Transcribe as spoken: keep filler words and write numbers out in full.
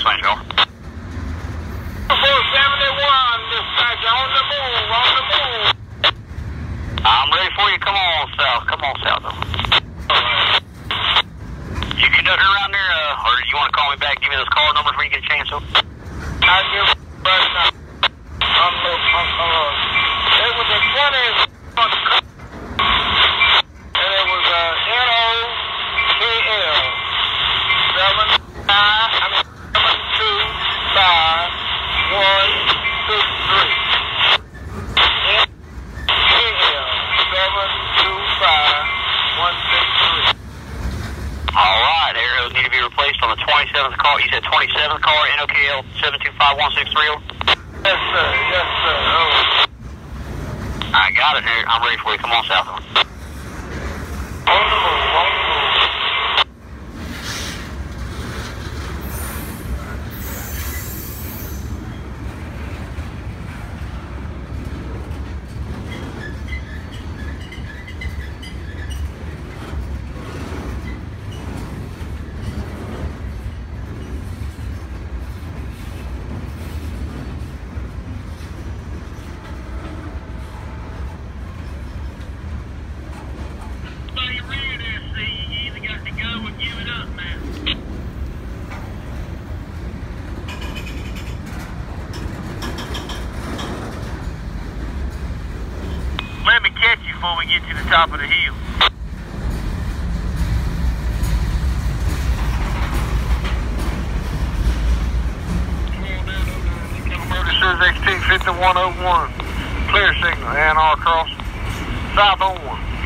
Swainsville. four seventy-one, dispatch, on the move, on the move. I'm ready for you. Come on south. Come on south. You conductor around there, uh, or you want to call me back? Give me those car numbers when you get a chance. So. I'll give you right now. I'm look, I'm, uh, it was a twenty, and it was a N O K L seven nine, I mean seven two five one six three. N K L seven two five one six three. All right, arrows need to be replaced on the twenty-seventh car. You said twenty-seventh car, N O K L seven two five one six three. Yes, sir. Yes, sir. Oh. I got it here. I'm ready for you. Come on south. On the move. On the move. Let me catch you before we get to the top of the hill. This is X T fifty-one oh one. Clear signal, A N R cross. South on one.